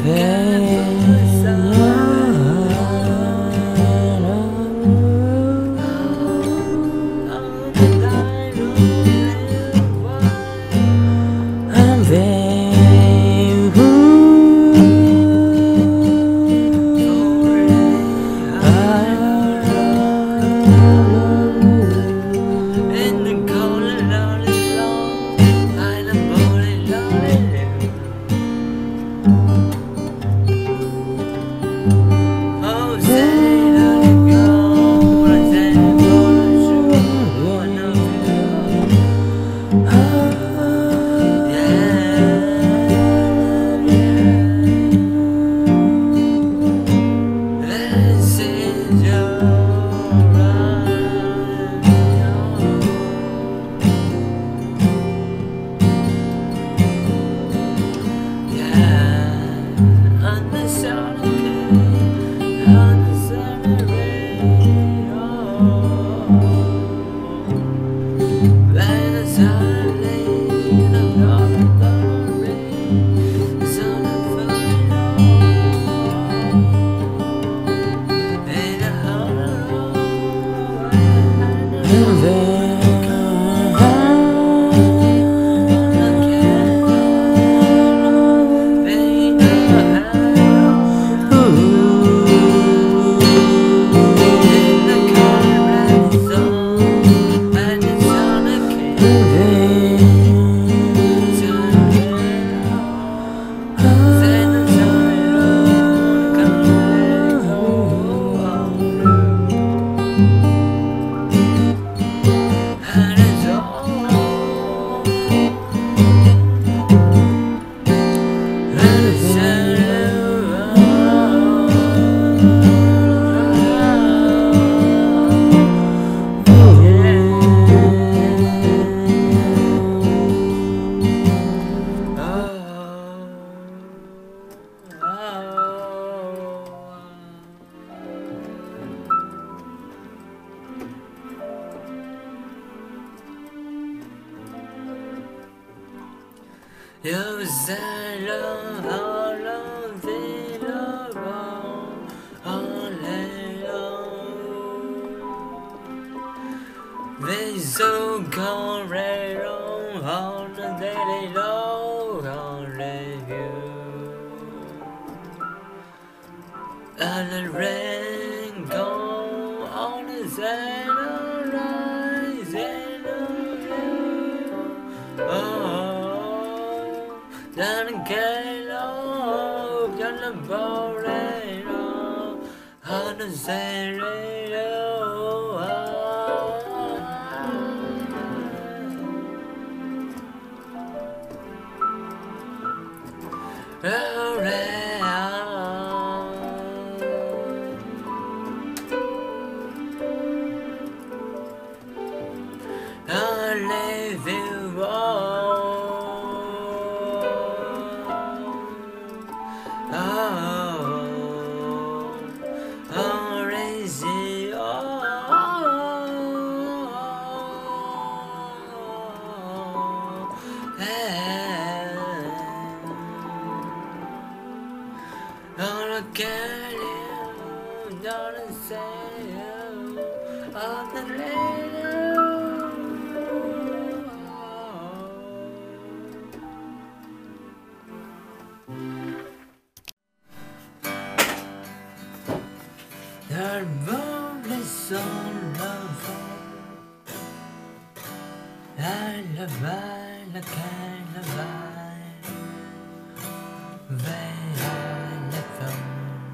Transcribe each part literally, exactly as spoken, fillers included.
You said love, how love is love, all they so called right on all the daily low on you. And the rain gone on the side of rising of you. Oh, then get off the boring on the side of the world is so lovely. I love, I love, I love, where I left from.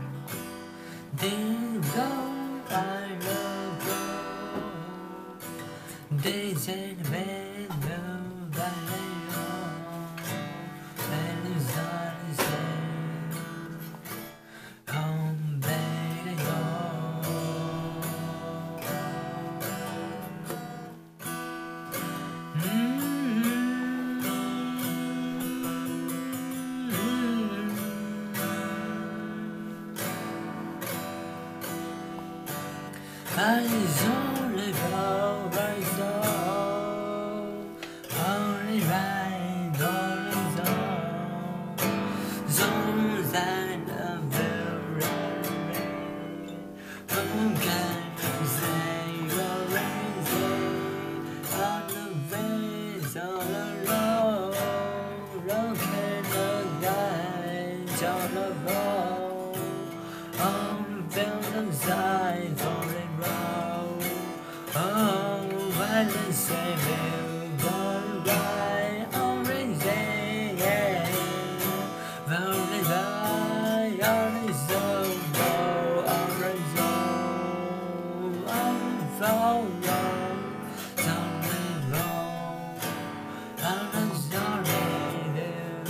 They go, I love you. They say the man no I and it's all the same. Home, baby, go. I only go by soul. Oh, violence will go by orange, yeah. Violence, orange, go orange, I'm falling, something wrong. I'm sorry, dear.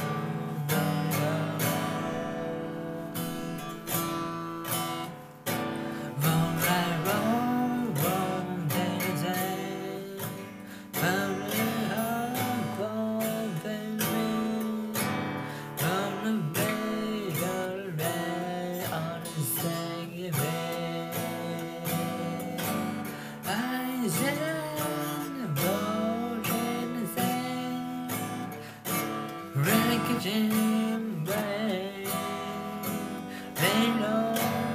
Vòng lại vòng vòng thế giới, vòng lại hết vòng bên mình, vòng lại về gần về on the same way. I said, "Go in the same, like a gem bay, lay low."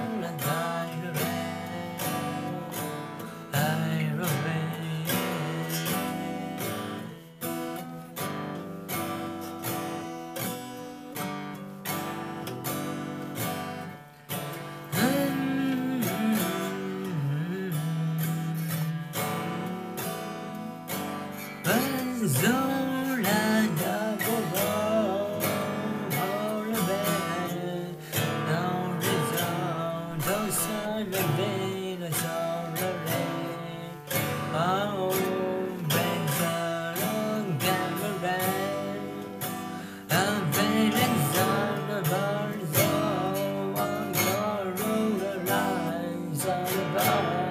Dẫu là đã vô vọng bao la bề nào đi dạo đâu xa là về là sao là lệ áo bên giờ nó càng mơ bên à về đến giờ nó bao giờ anh có rồi lại giờ bao